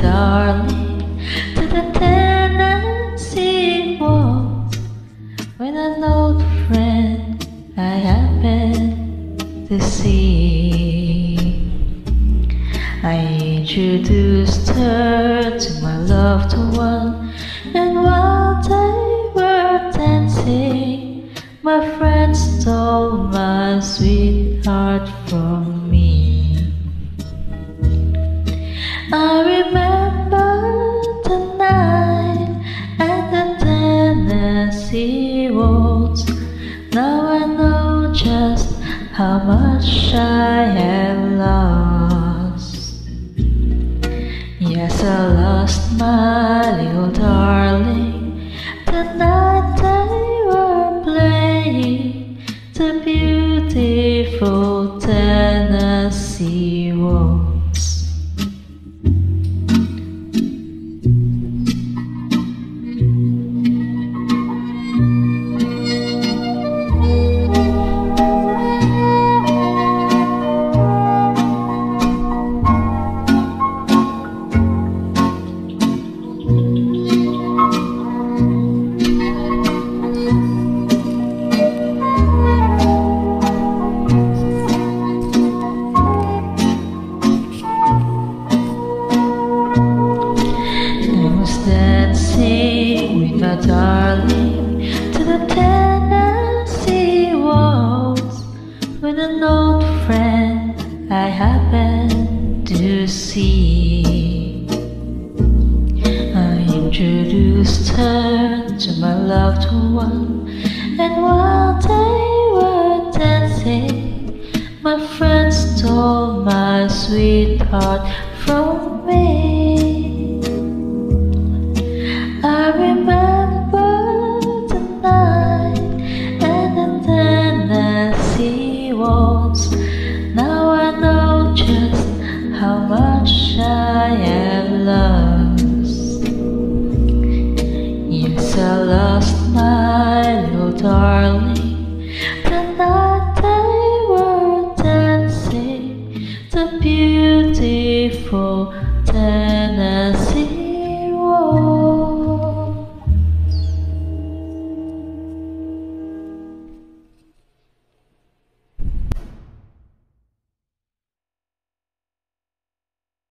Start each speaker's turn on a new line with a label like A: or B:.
A: darling, to the Tennessee waltz. When an old friend I happened to see, I introduced her to my loved one, and while they were dancing, my friend stole my sweetheart from me. I remember the night at the Tennessee waltz. Now I know just how much I have lost. Yes, I lost my little darling the night they were playing the beautiful Tennessee waltz. Dancing with my darling to the Tennessee waltz, when an old friend I happened to see. I introduced her to my loved one, and while they were dancing, my friend stole my sweetheart from me. I remember the night and the Tennessee waltz. Now I know just how much I have lost. Yes, I lost my little darling the night they were dancing the beautiful